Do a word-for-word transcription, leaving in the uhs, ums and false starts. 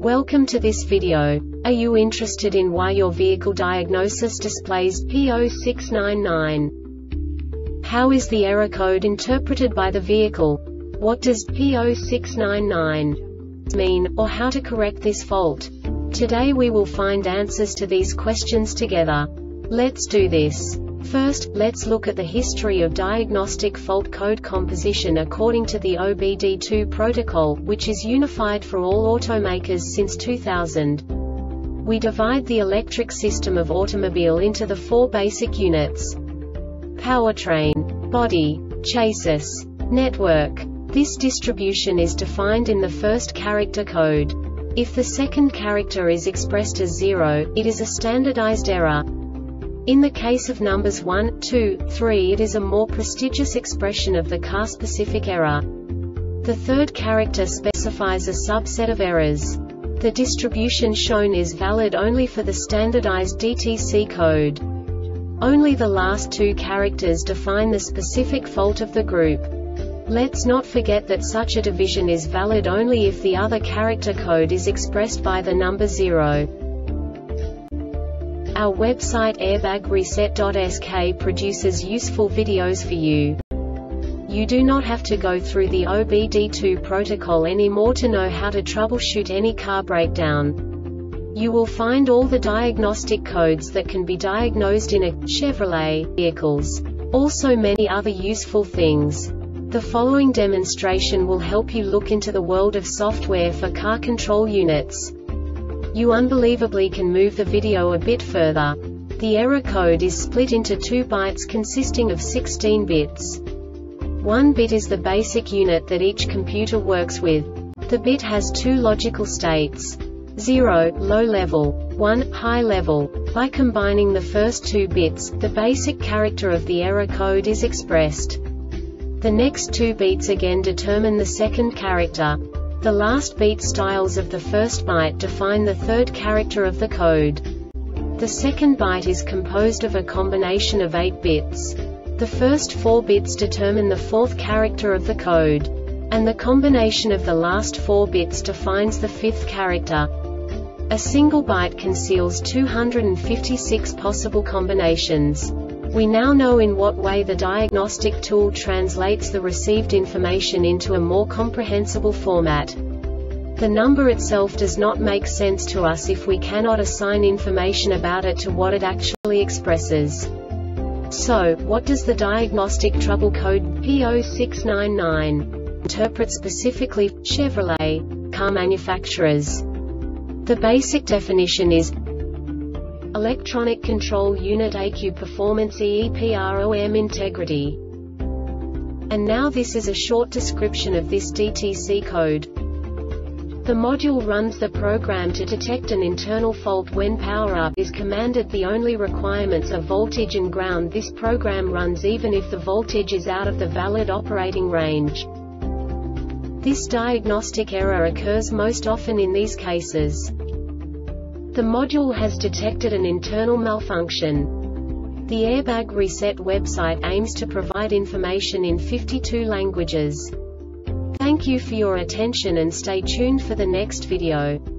Welcome to this video. Are you interested in why your vehicle diagnosis displays P zero six nine nine? How is the error code interpreted by the vehicle? What does P zero six nine nine mean, or how to correct this fault? Today we will find answers to these questions together. Let's do this. First, let's look at the history of diagnostic fault code composition according to the O B D two protocol, which is unified for all automakers since two thousand. We divide the electric system of automobile into the four basic units: powertrain, body, chassis, network. This distribution is defined in the first character code. If the second character is expressed as zero, it is a standardized error. In the case of numbers one, two, three, it is a more prestigious expression of the car-specific error. The third character specifies a subset of errors. The distribution shown is valid only for the standardized D T C code. Only the last two characters define the specific fault of the group. Let's not forget that such a division is valid only if the other character code is expressed by the number zero. Our website airbag reset dot S K produces useful videos for you. You do not have to go through the O B D two protocol anymore to know how to troubleshoot any car breakdown. You will find all the diagnostic codes that can be diagnosed in a Chevrolet vehicles. Also many other useful things. The following demonstration will help you look into the world of software for car control units. You unbelievably can move the video a bit further. The error code is split into two bytes consisting of sixteen bits. One bit is the basic unit that each computer works with. The bit has two logical states: zero, low level, one, high level. By combining the first two bits, the basic character of the error code is expressed. The next two beats again determine the second character. The last beat styles of the first byte define the third character of the code. The second byte is composed of a combination of eight bits. The first four bits determine the fourth character of the code. And the combination of the last four bits defines the fifth character. A single byte conceals two hundred fifty-six possible combinations. We now know in what way the diagnostic tool translates the received information into a more comprehensible format. The number itself does not make sense to us if we cannot assign information about it to what it actually expresses. So, what does the diagnostic trouble code P zero six nine nine interpret specifically for Chevrolet car manufacturers? The basic definition is Electronic Control Unit E Q Performance EEPROM Integrity. And now this is a short description of this D T C code. The module runs the program to detect an internal fault when power-up is commanded. The only requirements are voltage and ground. This program runs even if the voltage is out of the valid operating range. This diagnostic error occurs most often in these cases. The module has detected an internal malfunction. The Airbag Reset website aims to provide information in fifty-two languages. Thank you for your attention and stay tuned for the next video.